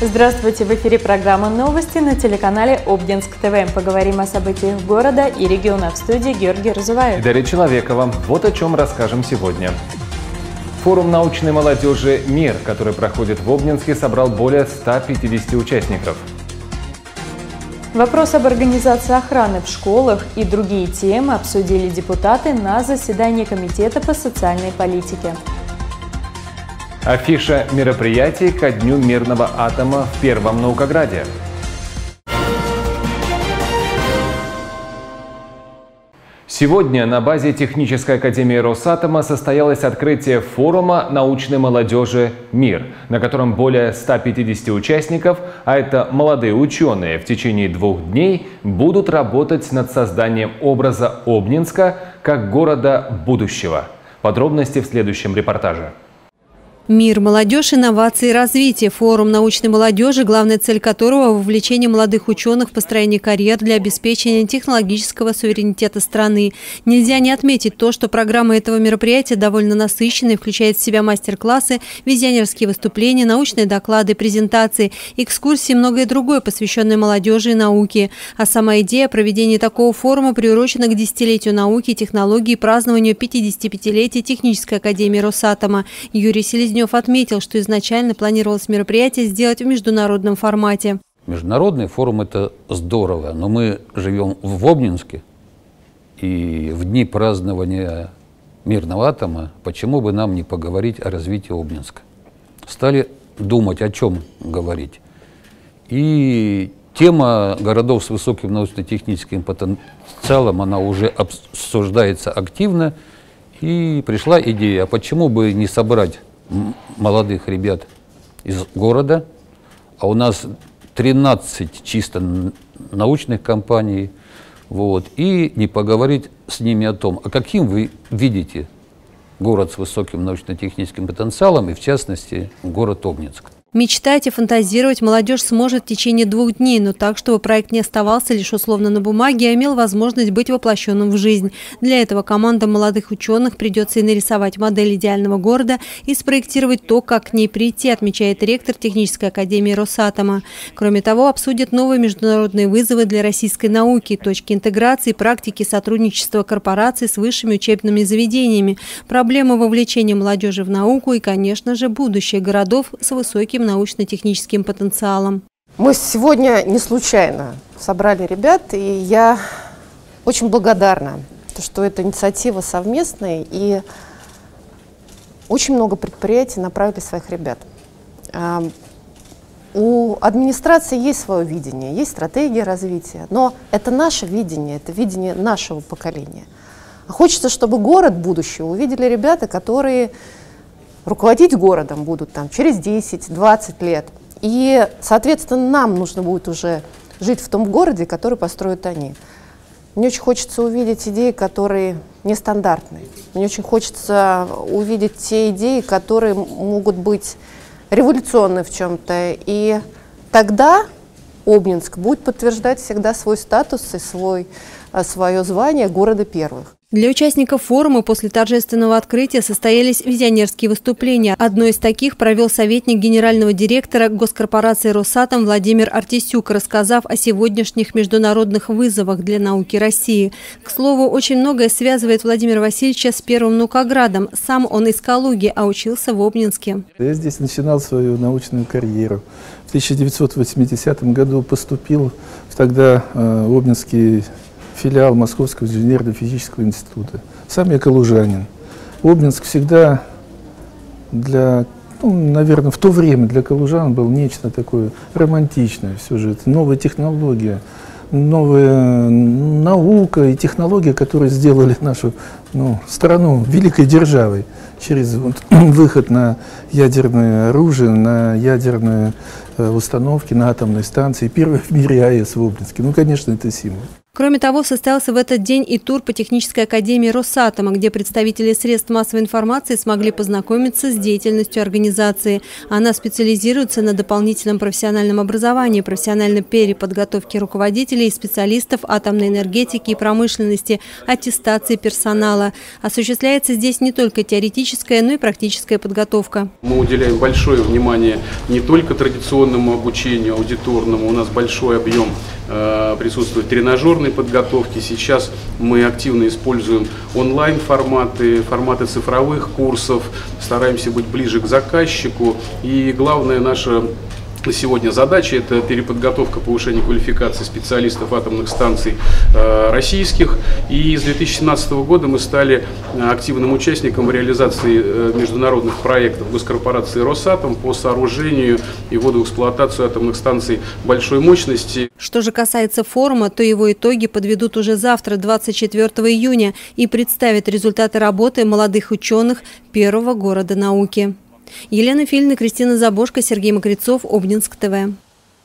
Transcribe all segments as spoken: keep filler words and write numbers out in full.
Здравствуйте! В эфире программа «Новости» на телеканале Обнинск ТВ. Поговорим о событиях города и региона. В студии Георгий Разуваев. И Дарья Человекова. Вот о чем расскажем сегодня. Форум научной молодежи «Мир», который проходит в Обнинске, собрал более ста пятидесяти участников. Вопрос об организации охраны в школах и другие темы обсудили депутаты на заседании Комитета по социальной политике. Афиша мероприятий ко Дню мирного атома в Первом Наукограде. Сегодня на базе Технической академии Росатома состоялось открытие форума научной молодежи «Мир», на котором более ста пятидесяти участников, а это молодые ученые, в течение двух дней будут работать над созданием образа Обнинска как города будущего. Подробности в следующем репортаже. Мир, молодежь, инновации и развитие. Форум научной молодежи, главная цель которого – вовлечение молодых ученых в построение карьер для обеспечения технологического суверенитета страны. Нельзя не отметить то, что программа этого мероприятия довольно насыщенная, включает в себя мастер-классы, визионерские выступления, научные доклады, презентации, экскурсии и многое другое, посвященное молодежи и науке. А сама идея проведения такого форума приурочена к десятилетию науки и технологий и празднованию пятидесятипятилетия Технической академии Росатома. Юрий Селезнев отметил, что изначально планировалось мероприятие сделать в международном формате. Международный форум – это здорово, но мы живем в Обнинске, и в дни празднования мирного атома почему бы нам не поговорить о развитии Обнинска? Стали думать, о чем говорить. И тема городов с высоким научно-техническим потенциалом, она уже обсуждается активно, и пришла идея, а почему бы не собрать молодых ребят из города, а у нас тринадцать чисто научных компаний, вот, и не поговорить с ними о том, а каким вы видите город с высоким научно-техническим потенциалом, и в частности город Обнинск. Мечтать и фантазировать молодежь сможет в течение двух дней, но так, чтобы проект не оставался лишь условно на бумаге, а имел возможность быть воплощенным в жизнь. Для этого команда молодых ученых придется и нарисовать модель идеального города, и спроектировать то, как к ней прийти, отмечает ректор Технической академии Росатома. Кроме того, обсудят новые международные вызовы для российской науки, точки интеграции, практики сотрудничества корпораций с высшими учебными заведениями, проблемы вовлечения молодежи в науку и, конечно же, будущее городов с высоким научно-техническим потенциалом. Мы сегодня не случайно собрали ребят, и я очень благодарна, что эта инициатива совместная, и очень много предприятий направили своих ребят. У администрации есть свое видение, есть стратегия развития, но это наше видение, это видение нашего поколения. Хочется, чтобы город будущего увидели ребята, которые руководить городом будут там через десять-двадцать лет. И, соответственно, нам нужно будет уже жить в том городе, который построят они. Мне очень хочется увидеть идеи, которые нестандартные. Мне очень хочется увидеть те идеи, которые могут быть революционны в чем-то. И тогда Обнинск будет подтверждать всегда свой статус и свой, свое звание города первых. Для участников форума после торжественного открытия состоялись визионерские выступления. Одно из таких провел советник генерального директора госкорпорации «Росатом» Владимир Артисюк, рассказав о сегодняшних международных вызовах для науки России. К слову, очень многое связывает Владимира Васильевича с Первым Наукоградом. Сам он из Калуги, а учился в Обнинске. Я здесь начинал свою научную карьеру. В тысяча девятьсот восьмидесятом году поступил в тогда э, Обнинский филиал Московского инженерно-физического института. Сам я калужанин. Обнинск всегда для, ну, наверное, в то время для калужан был нечто такое романтичное. Все же это новая технология, новая наука и технология, которые сделали нашу, ну, страну великой державой через вот, выход на ядерное оружие, на ядерные э, установки, на атомные станции. Первый в мире АЭС в Обнинске. Ну, конечно, это символ. Кроме того, состоялся в этот день и тур по технической академии Росатома, где представители средств массовой информации смогли познакомиться с деятельностью организации. Она специализируется на дополнительном профессиональном образовании, профессиональной переподготовке руководителей и специалистов атомной энергетики и промышленности, аттестации персонала. Осуществляется здесь не только теоретическая, но и практическая подготовка. Мы уделяем большое внимание не только традиционному обучению, аудиторному. У нас большой объем э, присутствует тренажерной подготовки. Сейчас мы активно используем онлайн-форматы, форматы цифровых курсов, стараемся быть ближе к заказчику. И главная наша на сегодня задача – это переподготовка, повышение квалификации специалистов атомных станций э, российских. И с две тысячи семнадцатого года мы стали активным участником в реализации э, международных проектов госкорпорации «Росатом» по сооружению и вводу в эксплуатацию атомных станций большой мощности. Что же касается форума, то его итоги подведут уже завтра, двадцать четвёртого июня, и представят результаты работы молодых ученых первого города науки. Елена Филина, Кристина Забошко, Сергей Мокрицов, Обнинск ТВ.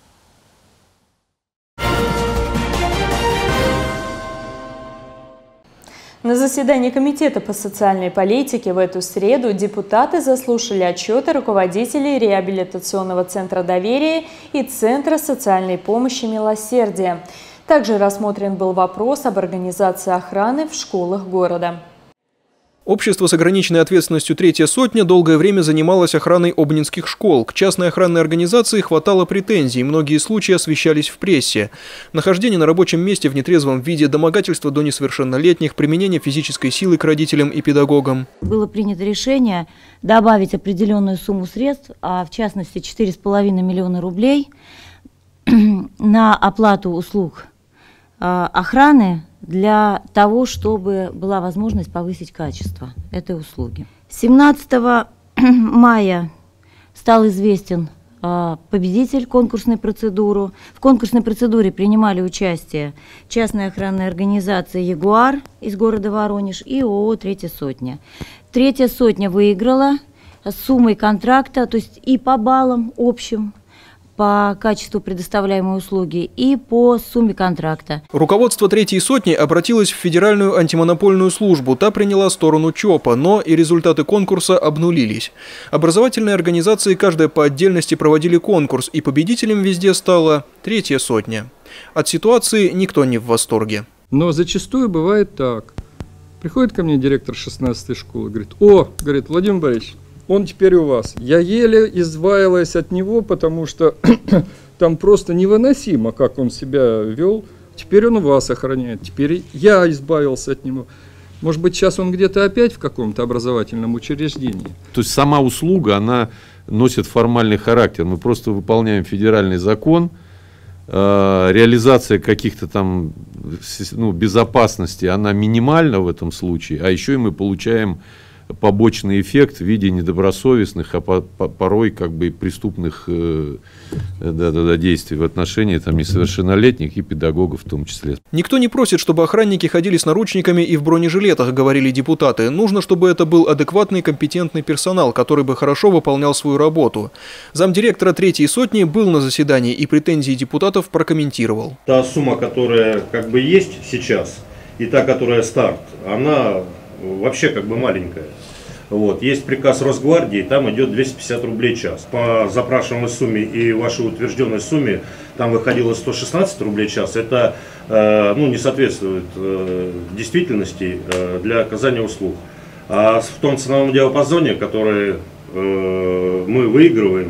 На заседании Комитета по социальной политике в эту среду депутаты заслушали отчеты руководителей реабилитационного центра доверия и Центра социальной помощи «Милосердие». Также рассмотрен был вопрос об организации охраны в школах города. Общество с ограниченной ответственностью «Третья сотня» долгое время занималось охраной обнинских школ. К частной охранной организации хватало претензий, многие случаи освещались в прессе. Нахождение на рабочем месте в нетрезвом виде, домогательства до несовершеннолетних, применение физической силы к родителям и педагогам. Было принято решение добавить определенную сумму средств, а в частности четыре с половиной миллиона рублей, на оплату услуг охраны, для того, чтобы была возможность повысить качество этой услуги. семнадцатого мая стал известен победитель конкурсной процедуры. В конкурсной процедуре принимали участие частная охранная организация «Ягуар» из города Воронеж и ООО «Третья сотня». «Третья сотня» выиграла с суммой контракта, то есть и по баллам общим, по качеству предоставляемой услуги и по сумме контракта. Руководство «Третьей сотни» обратилось в Федеральную антимонопольную службу. Та приняла сторону ЧОПа, но и результаты конкурса обнулились. Образовательные организации, каждая по отдельности, проводили конкурс, и победителем везде стала «Третья сотня». От ситуации никто не в восторге. Но зачастую бывает так. Приходит ко мне директор шестнадцатой школы, говорит: «О, говорит, Владимир Борисович, он теперь у вас». Я еле избавилась от него, потому что там просто невыносимо, как он себя вел. Теперь он у вас охраняет, теперь я избавился от него. Может быть, сейчас он где-то опять в каком-то образовательном учреждении. То есть сама услуга, она носит формальный характер. Мы просто выполняем федеральный закон. Э, реализация каких-то там ну, безопасности, она минимальна в этом случае. А еще и мы получаем побочный эффект в виде недобросовестных, а по, по, порой как бы преступных э, да, да, да, действий в отношении там, несовершеннолетних и педагогов в том числе. Никто не просит, чтобы охранники ходили с наручниками и в бронежилетах, говорили депутаты. Нужно, чтобы это был адекватный, компетентный персонал, который бы хорошо выполнял свою работу. Замдиректора «Третьей сотни» был на заседании и претензии депутатов прокомментировал. Та сумма, которая как бы есть сейчас, и та, которая старт, она вообще как бы маленькая. Вот. Есть приказ Росгвардии, там идет двести пятьдесят рублей в час. По запрашиваемой сумме и вашей утвержденной сумме там выходило сто шестнадцать рублей в час. Это э, ну, не соответствует э, действительности э, для оказания услуг. А в том ценовом диапазоне, который э, мы выигрываем,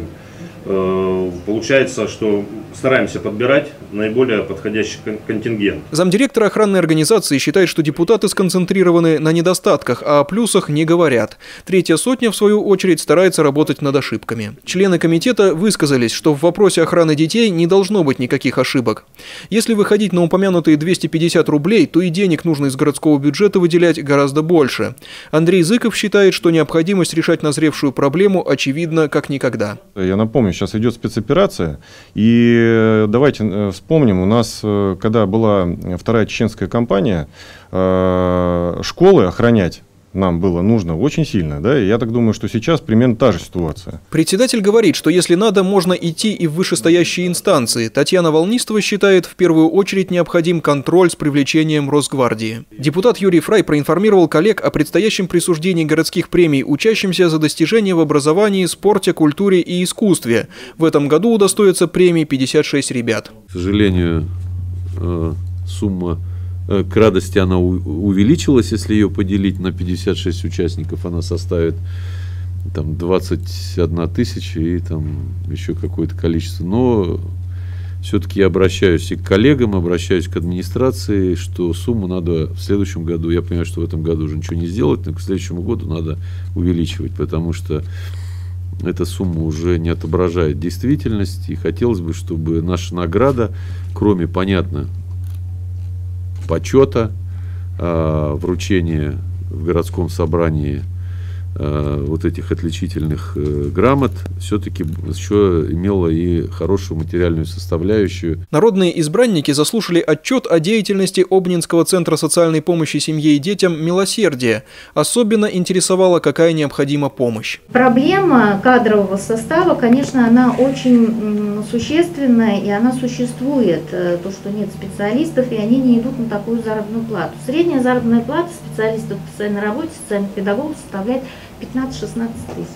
э, получается, что стараемся подбирать наиболее подходящий контингент. Замдиректора охранной организации считает, что депутаты сконцентрированы на недостатках, а о плюсах не говорят. «Третья сотня», в свою очередь, старается работать над ошибками. Члены комитета высказались, что в вопросе охраны детей не должно быть никаких ошибок. Если выходить на упомянутые двести пятьдесят рублей, то и денег нужно из городского бюджета выделять гораздо больше. Андрей Зыков считает, что необходимость решать назревшую проблему очевидна как никогда. Я напомню, сейчас идет спецоперация, и давайте вспомним, у нас, когда была вторая чеченская кампания, школы охранять нам было нужно очень сильно, да, и я так думаю, что сейчас примерно та же ситуация. Председатель говорит, что если надо, можно идти и в вышестоящие инстанции. Татьяна Волнистова считает, в первую очередь необходим контроль с привлечением Росгвардии. Депутат Юрий Фрай проинформировал коллег о предстоящем присуждении городских премий учащимся за достижения в образовании, спорте, культуре и искусстве. В этом году удостоятся премии пятьдесят шесть ребят. К сожалению, сумма к радости она увеличилась, если ее поделить на пятьдесят шесть участников, она составит там двадцать одна тысяча и там еще какое-то количество. Но все-таки я обращаюсь и к коллегам, обращаюсь к администрации, что сумму надо в следующем году, я понимаю, что в этом году уже ничего не сделать, но к следующему году надо увеличивать, потому что эта сумма уже не отображает действительность, и хотелось бы, чтобы наша награда, кроме, понятно, почета, вручения в городском собрании вот этих отличительных грамот, все-таки еще имела и хорошую материальную составляющую. Народные избранники заслушали отчет о деятельности Обнинского центра социальной помощи семье и детям «Милосердие». Особенно интересовала, какая необходима помощь. Проблема кадрового состава, конечно, она очень существенная, и она существует. То, что нет специалистов, и они не идут на такую заработную плату. Средняя заработная плата специалистов по социальной работе, социальных педагогов составляет пятнадцать-шестнадцать тысяч.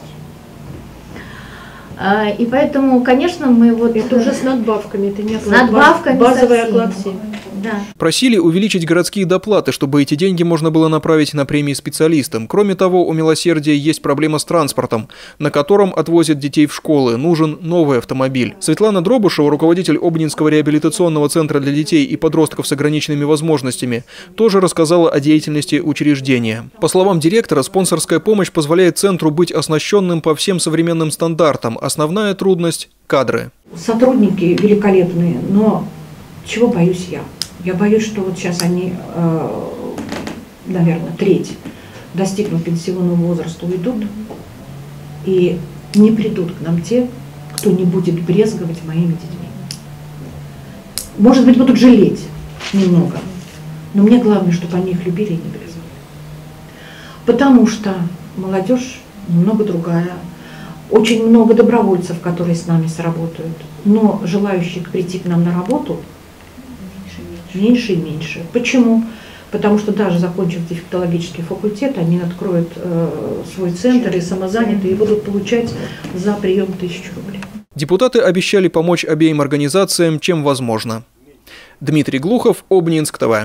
И поэтому, конечно, мы вот... Это уже с надбавками, это не оклад, надбавками базовый оклад семь. Да. Просили увеличить городские доплаты, чтобы эти деньги можно было направить на премии специалистам. Кроме того, у «Милосердия» есть проблема с транспортом, на котором отвозят детей в школы. Нужен новый автомобиль. Светлана Дробышева, руководитель Обнинского реабилитационного центра для детей и подростков с ограниченными возможностями, тоже рассказала о деятельности учреждения. По словам директора, спонсорская помощь позволяет центру быть оснащенным по всем современным стандартам. Основная трудность – кадры. Сотрудники великолепные, но чего боюсь я? Я боюсь, что вот сейчас они, э, наверное, треть достигнут пенсионного возраста, уйдут, и не придут к нам те, кто не будет брезговать моими детьми. Может быть, будут жалеть немного, но мне главное, чтобы они их любили и не брезговали. Потому что молодежь немного другая, очень много добровольцев, которые с нами сработают, но желающих прийти к нам на работу меньше и меньше. Почему? Потому что даже закончив дефектологический факультет, они откроют э, свой центр и самозанятые и будут получать за прием тысячу рублей. Депутаты обещали помочь обеим организациям, чем возможно. Дмитрий Глухов, Обнинск ТВ.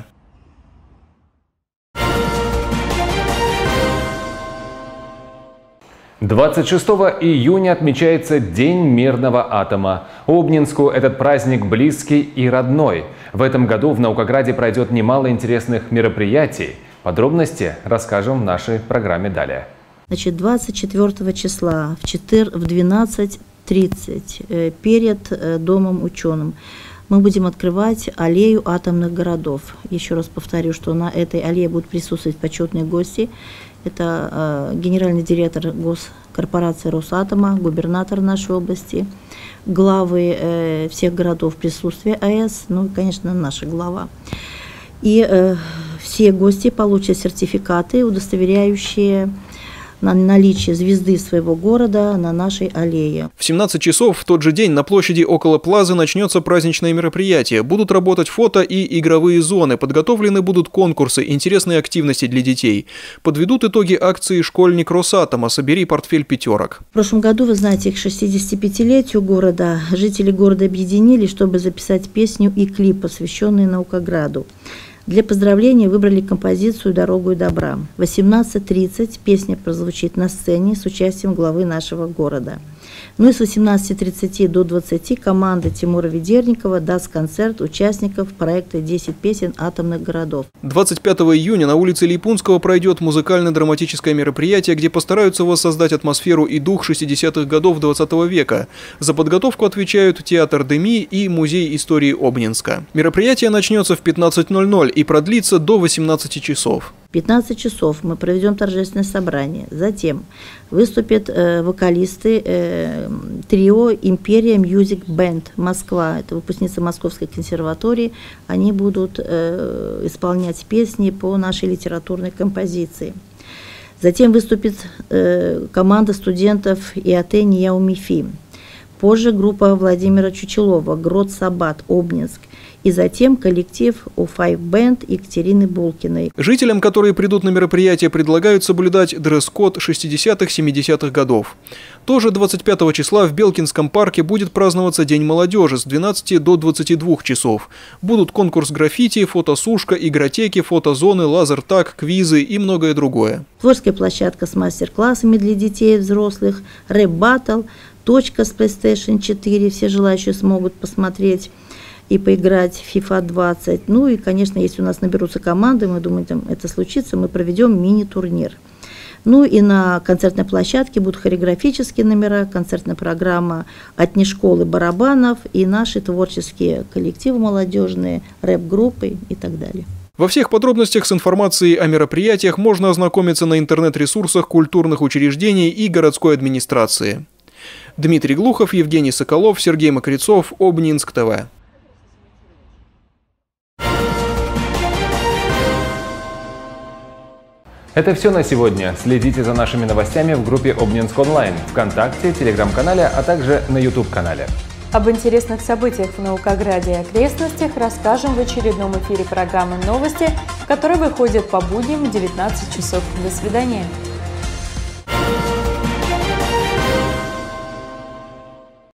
двадцать шестого июня отмечается День мирного атома. Обнинску этот праздник близкий и родной. В этом году в Наукограде пройдет немало интересных мероприятий. Подробности расскажем в нашей программе далее. Значит, двадцать четвёртого числа в двенадцать тридцать перед Домом ученым мы будем открывать аллею атомных городов. Еще раз повторю, что на этой аллее будут присутствовать почетные гости. Это э, генеральный директор госкорпорации Росатома, губернатор нашей области, главы э, всех городов присутствия АЭС, ну и, конечно, наша глава. И э, все гости получат сертификаты, удостоверяющие на наличие звезды своего города на нашей аллее. В семнадцать часов в тот же день на площади около Плазы начнется праздничное мероприятие. Будут работать фото и игровые зоны, подготовлены будут конкурсы, интересные активности для детей. Подведут итоги акции «Школьник Росатома. Собери портфель пятерок». В прошлом году, вы знаете, к шестидесятипятилетию города жители города объединились, чтобы записать песню и клип, посвященный Наукограду. Для поздравления выбрали композицию «Дорогу и добра». В восемнадцать тридцать песня прозвучит на сцене с участием главы нашего города. Ну и с восемнадцати тридцати до двадцати команда Тимура Ведерникова даст концерт участников проекта «десять песен атомных городов». двадцать пятого июня на улице Липунского пройдет музыкально-драматическое мероприятие, где постараются воссоздать атмосферу и дух шестидесятых годов двадцатого века. За подготовку отвечают театр ДЭМИ и музей истории Обнинска. Мероприятие начнется в пятнадцать ноль ноль и продлится до восемнадцати часов. В пятнадцать часов мы проведем торжественное собрание. Затем выступят э, вокалисты э, трио «Империя Мьюзик Бенд» Москва. Это выпускницы Московской консерватории. Они будут э, исполнять песни по нашей литературной композиции. Затем выступит э, команда студентов ИАТ НИЯУ-МИФИ. Позже группа Владимира Чучелова, Грот Сабат, Обнинск. И затем коллектив У пять Band Екатерины Булкиной. Жителям, которые придут на мероприятие, предлагают соблюдать дресс-код шестидесятых-семидесятых годов. Тоже двадцать пятого числа в Белкинском парке будет праздноваться День молодежи с двенадцати до двадцати двух часов. Будут конкурс граффити, фотосушка, игротеки, фотозоны, лазертаг, квизы и многое другое. Творческая площадка с мастер-классами для детей и взрослых, рэп-баттл, точка с PlayStation четыре, все желающие смогут посмотреть и поиграть в FIFA двадцать. Ну и, конечно, если у нас наберутся команды, мы думаем, там это случится, мы проведем мини-турнир. Ну и на концертной площадке будут хореографические номера, концертная программа от нешколы барабанов и наши творческие коллективы молодежные, рэп-группы и так далее. Во всех подробностях с информацией о мероприятиях можно ознакомиться на интернет-ресурсах культурных учреждений и городской администрации. Дмитрий Глухов, Евгений Соколов, Сергей Мокрецов, Обнинск ТВ. Это все на сегодня. Следите за нашими новостями в группе Обнинск онлайн, ВКонтакте, Телеграм-канале, а также на YouTube-канале. Об интересных событиях в Наукограде и окрестностях расскажем в очередном эфире программы «Новости», которая выходит по будням в девятнадцать часов. До свидания.